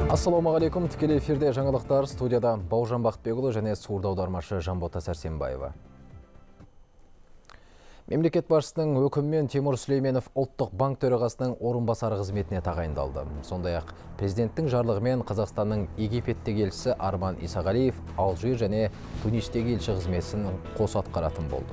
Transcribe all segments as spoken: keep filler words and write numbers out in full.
Ассалаумағалейкум, тікелей эфирде жаңалықтар, студияда Бауыржан Бақытбекұлы және сурда аудармашы Жанбота Сәрсенбаева. Мемлекет басшысының өкімімен Тимур Сүлейменов ұлттық банк төрағасының орынбасары қызметіне тағайындалды. Сондай-ақ президенттің жарлығымен Қазақстанның Египеттегі елшісі Арман Исағалиев Алжир және Тунистегі елші қызметін қос атқаратын болды.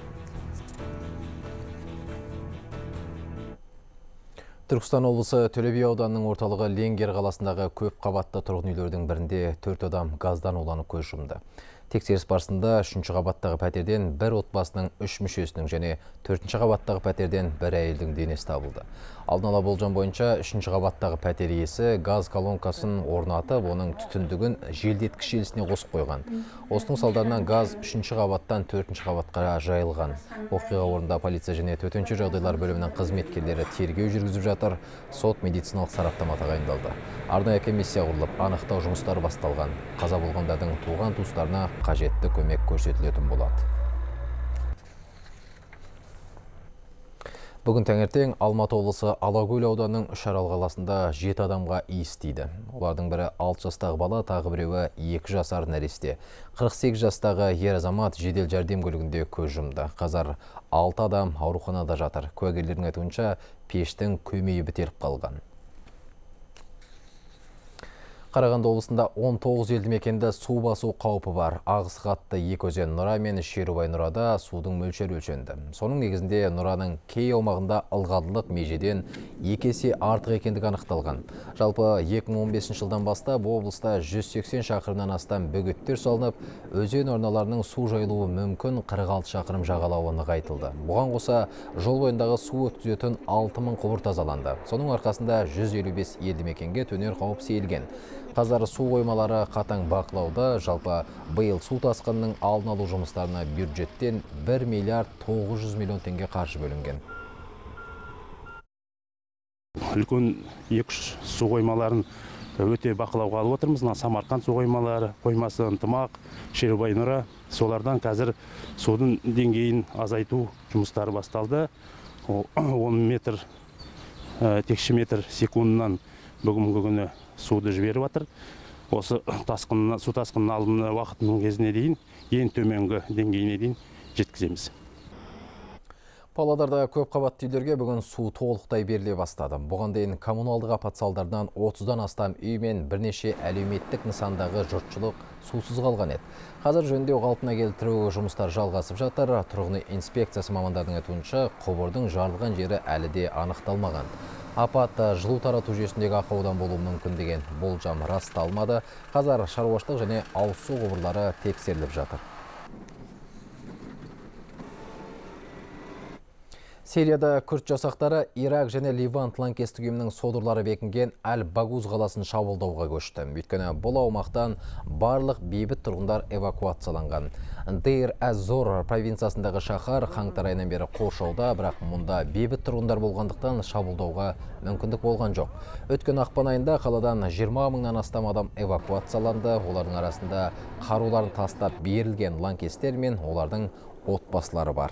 Түркістан облысы Төле би ауданының орталығы Ленгер қаласындағы көп қабатты тұрғын үйлердің бірінде төрт адам газдан уланып көз жұмды. Тексеріс барысында үшінші қабаттағы пәтерден бір отбасының үш мүшесінің және төртінші қабаттағы пәтерден бір әйелдің денесі табылды. Алдын ала болжам бойынша үшінші қабаттағы пәтер иесі газ колонкасын орнатып, оның түтіндігін желдеткіш желісіне қосып қойған. Осының салдарынан газ үшінші қабаттан төртінші қабатқа жайылған. Оқиға орнында полиция және төтенше жағдайлар бөлімінің қызметкерлері тергеу жүргізіп жатыр. Сот медициналық сараптама тағайындалды. Арнайы комиссия құрылып, анықтау жұмыстары басталған. Қаза болғандардың туған туыстарына қажетті көмек көрсетілетін болады. Бүгін таңертең Алматы облысы Алакөл ауданының Үшарал қаласында жеті адамға иіс тиді. Олардың бірі алты жастағы бала, тағы біреуі екі жасар нәресте. қырық сегіз жастағы ер азамат жедел жәрдем көлігінде көз жұмды. Қазір алты адам ауруханада жатыр. Куәгерлердің айтуынша пештің көмейі бітеліп қалған. Қарағанды облысында он тоғыз елді мекенді су басу қаупі бар. Ағысы қатты екі өзен Нұра мен Шерубай Нұрада судың мөлшері өлшенді. Соның негізінде Нұраның кей аумағында ылғалдылық межеден екі есе артық екендігі анықталған. Жалпы екі мың он бесінші жылдан бастап облыста жүз сексен шақырымнан астам бөгеттер салынып, өзен арналарының су жайылуы мүмкін қырық алты шақырым жағалауы нығайтылды. Бұған қоса жол бойындағы су өткізетін алты мың құбыр тазаланды. Соның арқасында жүз елу бес елді мекенге төнер қауіп сейілген. Қазір су қоймалары қатаң бақылауда. Жалпы биыл су тасқынының алдын алу жұмыстарына бюджеттен бір миллиард тоғыз жүз миллион теңге қаржы бөлінген. Үлкен екі-үш су қоймаларын өте бақылауға алып отырмыз. Самарқанд су қоймалары, қоймасы Ынтымақ, Шерубай Нұра, солардан қазір судың деңгейін азайту жұмыстары басталды. он метр текше метр секундынан бүгінгі күні суды жіберіп жатыр. Осы тасқынына, су тасқынының алдын уақытының кезіне дейін, ең төменгі деңгейіне дейін жеткіземіз. Павлодарда көп қабатты үйлерге бүгін су толықтай беріле бастады. Бұған дейін коммуналдық апат салдарынан отыздан астам үй мен бірнеше әлеуметтік нысандағы жұртшылық сусыз қалған еді. Қазір жөндеу қалпына келтіру жұмыстар жалғасып жатыр. Тұрғын үй инспекциясы мамандардың айтуынша құбырдың жарылған жері әлі де анықталмаған. Апат жылу тарату жүйесіндегі ақаудан болуы мүмкін деген болжам расталмады. Қазір шаруашылық және ауыз су құбырлары тексеріліп жатыр. Сирияда күрд жасақтары Ирак және Ливант лаңкестік ұйымының содырлары бекінген Әл-Багуз қаласын шабуылдауға көшті. Өйткені бұл аумақтан барлық бейбіт тұрғындар эвакуацияланған. Дейр-әз-Зор провинциясындағы шаһар қаңтар айынан бері қоршауда, бірақ мұнда бейбіт тұрғындар болғандықтан шабуылдауға мүмкіндік болған жоқ. Өткен ақпан айында қаладан жиырма мыңнан астам адам эвакуацияланды. Олардың арасында қаруларын тастап берілген лаңкестер мен олардың отбасылары бар.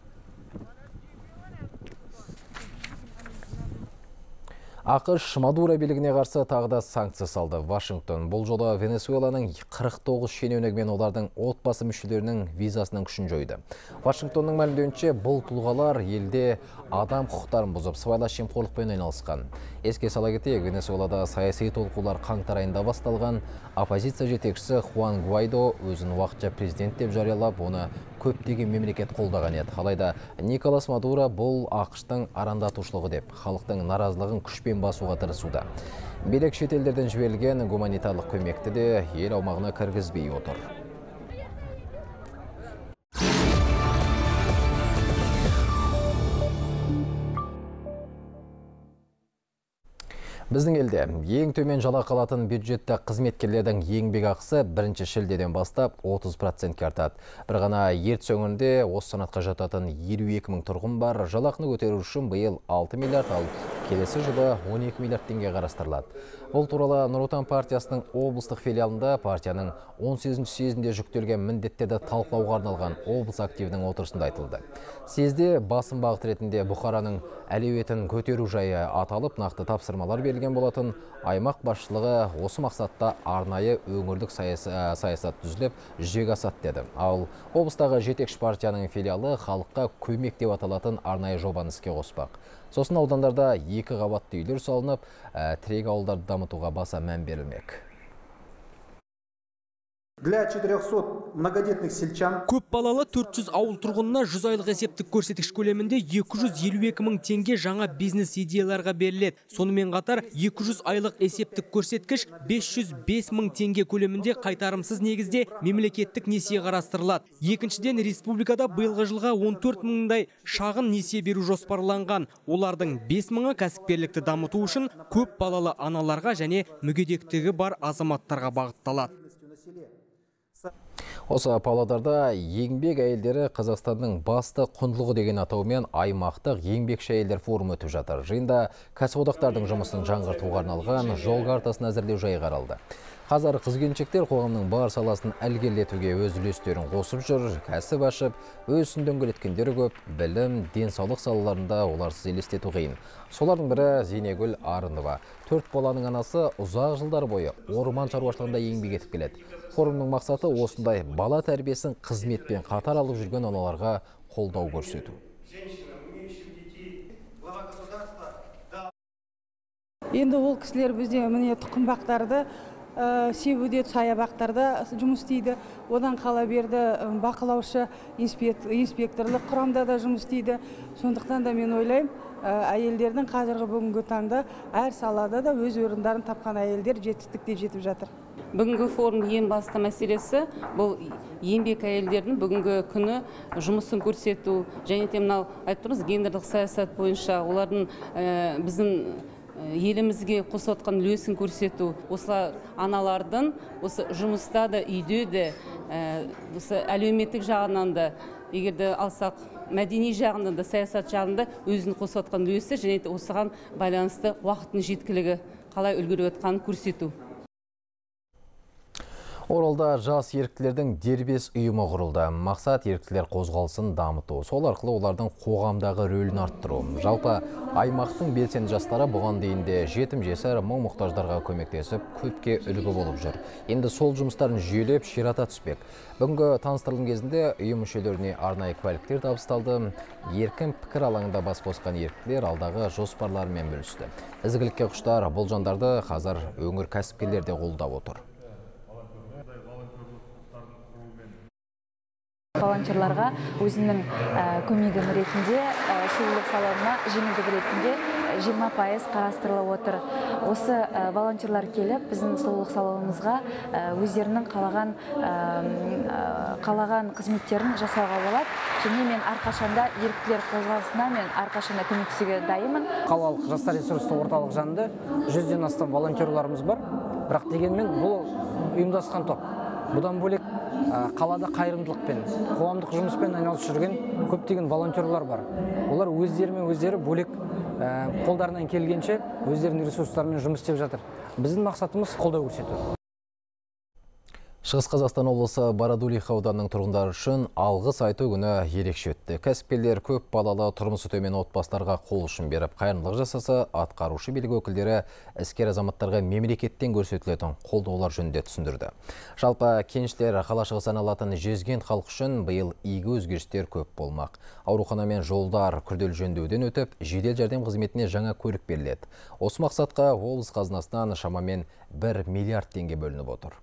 ақш Мадуро билігіне қарсы тағы да санкция салды. Вашингтон бұл жолы Венесуэланың қырық тоғыз шенеунігімен олардың отбасы мүшелерінің визасының күшін жойды. Вашингтонның мәлімдеуінше бұл тұлғалар елде адам құқықтарын бұзып, сыбайлас жемқорлықпен айналысқан. Еске сала кетейік, Венесуэлада саяси толқулар қаңтар айында басталған. Оппозиция жетекшісі Хуан Гуайдо өзін уақытша президент деп жариялап, оны көптеген мемлекет қолдаған еді. Алайда Николас Мадуро бұл ақштың арандатушылығы деп, халықтың наразылығын күшпен басуға тырысуда. Билік шетелдерден жіберілген гуманитарлық көмекті де ел аумағына кіргізбей отыр. Біздің елде ең төмен жалақы алатын бюджетті қызметкерлердің еңбек ақысы бірінші шілдеден бастап отыз процентке артады. Бір ғана ертіс өңірінде осы санатқа жататын елу екі мың тұрғын бар. Жалақыны көтеру үшін биыл алты миллиард, ал келесі жылы он екі миллиард теңге қарастырылады. Бұл туралы Нұр Отан партиясының облыстық филиалында партияның он сегізінші съезінде жүктелген міндеттерді талқылауға арналған облыс активінің отырысында айтылды. Съезде басым бағыт ретінде Бұқараның әлеуетін көтеру жайы аталып, нақты тапсырмалар берілген болатын. Аймақ басшылығы осы мақсатта арнайы өңірлік саясат түзіліп жүзеге асады деді. Ал облыстағы жетекші партияның филиалы халыққа көмек деп аталатын арнайы жобаны іске қоспақ. Сосын аудандарда екі қабатты үйлер салынып, тірек ауылдарды дамытуға баса мән берілмек. Для четырёхсот многодетных сельчан көп балалы төрт жүз ауыл тұрғынына жүз айлық есептік көрсеткіш көлемінде екі жүз елу екі мың теңге жаңа бизнес идеяларға беріледі. Сонымен қатар екі жүз айлық есептік көрсеткіш бес жүз бес мың теңге көлемінде қайтарымсыз негізде мемлекеттік несие қарастырылады. Екіншіден, республикада биылғы жылға он төрт мыңдай шағын несие беру жоспарланған. Олардың бес мыңы кәсіпкерлікті дамыту үшін көп балалы аналарға және мүгедектігі бар азаматтарға бағытталады. Осы Павлодарда еңбек әйелдері Қазақстанның басты құндылығы деген атаумен аймақтық еңбекші әйелдер форумы өтіп жатыр. Жиында кәсіподақтардың жұмысын жаңғыртуға арналған жол картасын әзірлеу жайы қаралды. Қазір қыз-келіншектер қоғамның бар саласын ілгерілетуге өз үлестерін қосып жүр, кәсіп ашып, өз ісін дөңгелеткендері көп, білім, денсаулық салаларында оларсыз елестету қиын. Солардың бірі Зейнегүл Арынова. Төрт баланың анасы ұзақ жылдар бойы орман шаруашылығында еңбек етіп келеді. Форумның мақсаты осындай бала тәрбиесін қызметпен қатар алып жүрген аналарға қолдау көрсету. Енді ол кісілер бізде міне тұқымбақтарды себуде, саябақтарда жұмыс істейді. Одан қала берді бақылаушы инспекторлық құрамда да жұмыс істейді. Сондықтан да мен ойлаймын, әйелдердің қазіргі бүгінгі таңда әр салада да өз орындарын тапқан әйелдер жетістікке жетіп жатыр. Бүгінгі форум ең басты мәселесі бұл еңбек әйелдердің бүгінгі күні жұмысын көрсету, және де мынау айтып тұрмыз гендерлік саясат бойынша олардың біздің елімізге қосып отқан үлесін көрсету. Осылар аналардың осы жұмыста да, үйде де, осы әлеуметтік жағынан да, егерде алсақ, мәдени жағынан да, саясат жағында өзін қосып отқан үлесі, және де осыған байланысты уақыттың жеткілігі қалай үлгеріп отқанын көрсету. Оралда жас еріктілердің дербес ұйымы құрылды. Мақсат еріктілер қозғалысын дамыту. Сол арқылы олардың қоғамдағы рөлін арттыру. Жалпы аймақтың белсенді жастары бұған дейін де жетім жесір мың мұқтаждарға көмектесіп, көпке үлгі болып жүр. Енді сол жұмыстарын жүйелеп, ширата түспек. Бүгінгі таныстырылым кезінде ұйым мүшелеріне арнайы куәліктер табысталды. Еркін пікір алаңында бас қосқан еріктілер алдағы жоспарларымен бөлісті. Ізгілікке құштар бұл жандарды қазір өңір кәсіпкерлер де қолдап отыр. Волонтерларға өзінің көмегім ретінде, сұлулық салонына жеңілдік ретінде жиырма пайыз қарастырылып отыр. Осы волонтерлар келіп, біздің сұлулық салонымызға өздерінің қалаған қалаған қызметтерін жасауға болады. Және мен әрқашанда еріктілер қозғалысына мен әрқашанда көмектесуге дайынмын. Қалалық жастар ресурстық орталық жанында жүзден астам волонтерларымыз бар. Бірақ дегенмен бұл ұйымдасқан топ. Бұдан бөлек қалада қайырымдылықпен, қоғамдық жұмыспен айналысып жүрген көптеген волонтерлар бар. Олар өздерімен өздері бөлек қолдарынан келгенше өздерінің ресурстарымен жұмыс істеп жатыр. Біздің мақсатымыз қолдау көрсету. Шығыс Қазақстан облысы Бородулиха ауданының тұрғындары үшін алғыс айту күні ерекше өтті. Кәсіпкерлер көп балалы тұрмысы төмен отбасыларға қол ұшын беріп, қайырымдылық жасаса, атқарушы билік өкілдері іскер азаматтарға мемлекеттен көрсетілетін қолдаулар жөнінде түсіндірді. Жалпы кеншілер қалашығы саналатын Жезкент халық үшін биыл игі өзгерістер көп болмақ. Аурухана мен жолдар күрделі жөндеуден өтіп, жедел жәрдем қызметіне жаңа көлік беріледі. Осы мақсатқа облыс қазынасынан шамамен бір миллиард теңге бөлініп отыр.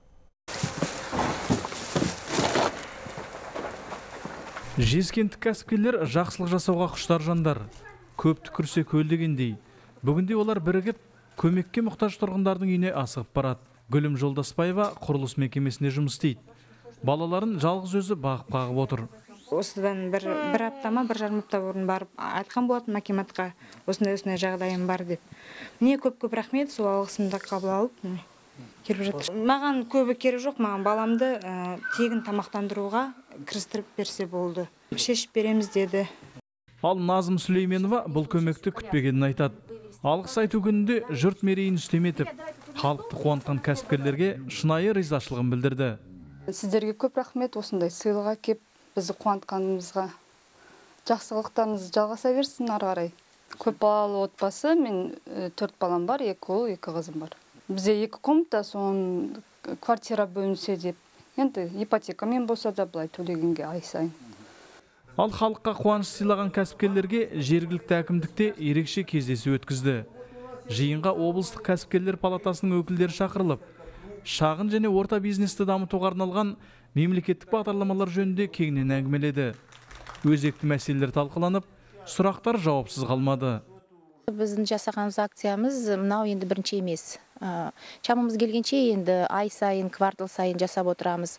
Жезкенттік кәсіпкерлер жақсылық жасауға құштар жандар. Көп түкірсе көл дегендей. Бүгінде олар бірігіп, көмекке мұқтаж тұрғындардың үйіне асығып барады. Гүлім Жолдаспаева құрылыс мекемесінде жұмыс істейді. Балаларын жалғыз өзі бағып қағып отыр. Осыдан бір, бір аптама, бір жарым апта бұрын барып айтқан болатын акиматқа, осындай осындай жағдайым бар деп. Міне көп-көп рахмет, сол алғысымды қабыл алып келіп жатыр. Маған көбі керек жоқ, маған баламды тегін тамақтандыруға кірістіріп берсе болды. Шешіп береміз деді. Ал Назым Сүлейменова бұл көмекті күтпегенін айтады. Алғыс айту күнінде жұрт мерейін үстем етіп, Халықты қуантқан кәсіпкерлерге шынайы ризашылығын білдірді. Сіздерге көп рахмет, осындай сыйлыға кеп бізді қуантқанымызға. Жақсылықтарыңыз жалғаса берсін ары қарай. Көп балалы отбасы, мен төрт балам бар, екі ұл, екі қызым бар. Бізде екі комната, соның квартира бөлінсе деп, енді ипотекамен болса да былай төлегенге ай сайын. Ал халыққа қуаныш сыйлаған кәсіпкерлерге жергілікті әкімдікте ерекше кездесу өткізді. Жиынға облыстық кәсіпкерлер палатасының өкілдері шақырылып, шағын және орта бизнесті дамытуға арналған мемлекеттік бағдарламалар жөнінде кеңінен әңгімеледі. Өзекті мәселелер талқыланып, сұрақтар жауапсыз қалмады. Біздің жасағанымыз акциямыз мынау енді бірінші емес. Шамымыз келгенше енді ай сайын, квартал сайын жасап отырамыз.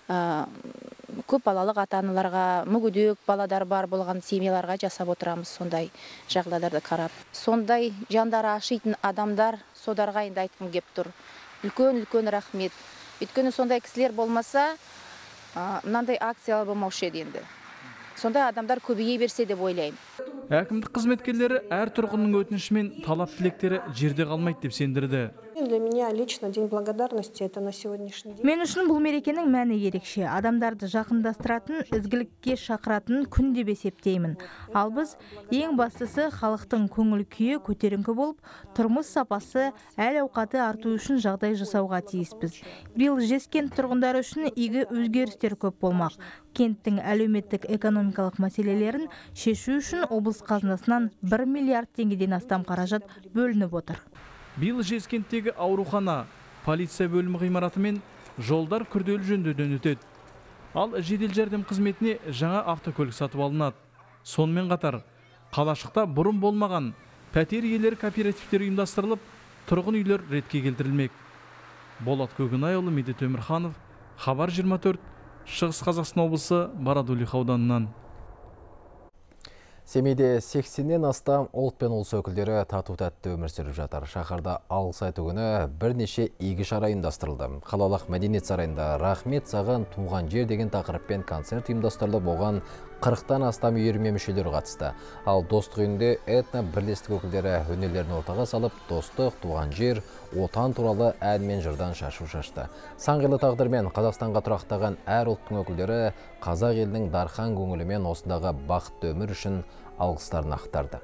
Көп балалық ата-аналарға, мүгедек баладар бар болған семьяларға жасап отырамыз сондай жағдайларды қарап. Сондай жандары ашитын адамдар содарға енді айтқым кеп тұр. Үлкен-үлкен рахмет. Өйткені сондай кісілер болмаса, мынандай акциялар болмаушы еді енді. Сондай адамдар көбейе берсе деп ойлаймын. Әкімдік қызметкерлері әр тұрғынның өтініші мен талап тілектері жерде қалмайды деп сендірді. Для меня лично день благодарности это на сегодняшний день. Мен үшін бұл мерекенің мәні ерекше. Адамдарды жақындастыратын, ізгілікке шақыратын күн деп есептеймін. Ал біз ең бастысы халықтың көңіл күйі көтеріңкі болып, тұрмыс сапасы, әл ауқаты арту үшін жағдай жасауға тиіспіз. Биыл Жезкент тұрғындары үшін игі өзгерістер көп болмақ. Кенттің әлеуметтік экономикалық мәселелерін шешу үшін облыс қазынасынан бір миллиард теңгеден астам қаражат бөлініп отыр. Биыл Жезкенттегі аурухана, полиция бөлімі ғимараты мен жолдар күрделі жөндеуден өтеді. Ал жедел жәрдем қызметіне жаңа автокөлік сатып алынады. Сонымен қатар, қалашықта бұрын болмаған пәтер иелері кооперативтер ұйымдастырылып, тұрғын үйлер ретке келтірілмек. Болат Көкінайұлы, Медет Өмірханов, Хабар жиырма төрт, Шығыс Қазақстан облысы Бородулиха ауданынан. Семейде сексеннен астам ұлт пен ұлыс өкілдері тату-тәтті өмір сүріп жатыр. Шаһарда алғыс айту күні бірнеше игі шара ұйымдастырылды. Қалалық мәдениет сарайында «Рахмет саған туған жер» деген тақырыппен концерт ұйымдастырылып, оған қырықтан астам үйірме мүшелері қатысты. Ал достық үйінде этно бірлестік өкілдері өнерлерін ортаға салып, достық, туған жер, отан туралы ән мен жырдан шашу шашты. Саңғырлы тағдырмен Қазақстанға тұрақтаған әр ұлттың өкілдері қазақ елінің дархан көңілімен осындағы бақытты өмір үшін алғыстарын ақтарды.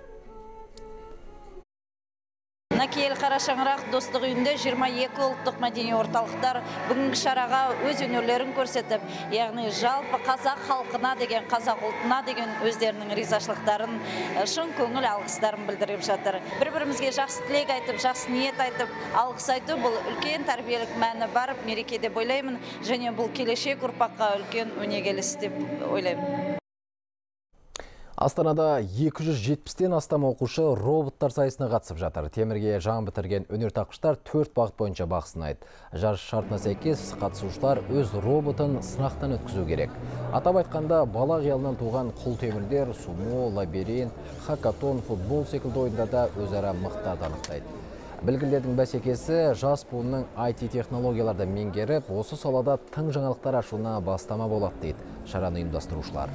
Накиел Қарашаңырақ достық үйінде жиырма екі ұлттық мәдени орталықтар бүгінгі шараға өз өнерлерін көрсетіп, яғни жалпы қазақ халқына деген, қазақ ұлтына деген өздерінің ризашылықтарын, шын көңіл алғыстарын білдіріп жатыр. Бір-бірімізге жақсы тілек айтып, жақсы ниет айтып, алғыс айту бұл үлкен тәрбиелік мәні бар мереке деп ойлаймын, және бұл келешек ұрпаққа үлкен өнегелі іс деп ойлаймын. Астанада екі жүз жетпістен астам оқушы роботтар сайысына қатысып жатыр. Темірге жан бітірген өнертапқыштар төрт бағыт бойынша бақ сынайды. Жарыс шартына сәйкес қатысушылар өз роботын сынақтан өткізу керек. Атап айтқанда, бала қиялынан туған құл темірлер, сумо, лабиринт, хакатон, футбол секілді ойындарда өзара мықтарды анықтайды. Білгілердің бәсекесі жас буынның ай ти технологияларды меңгеріп, осы салада тың жаңалықтар ашуына бастама болады дейді шараны ұйымдастырушылар.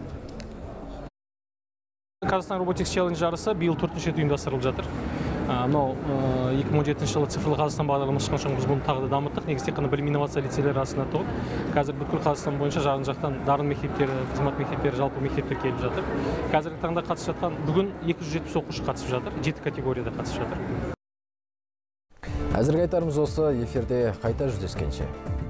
Қазақстан Robotics Challenge жарысы биыл төртінші рет ұйымдастырылып жатыр. Мынау екі мың он жетінші жылы цифрлы Қазақстан бағдарламасы шыққан соң біз бұны тағы да дамыттық. Негізі тек қана білім инновация лицейлері арасында тұғын. Қазір бүткіл Қазақстан бойынша жағын жақтан дарын мектептері, қызмет мектептері, жалпы мектептер келіп жатыр. Қазіргі таңда қатысып жатқан бүгін екі жүз жетпіс оқушы қатысып жатыр, жеті категорияда қатысып жатыр. Әзірге айтарымыз осы, эфирде қайта жүздескенше.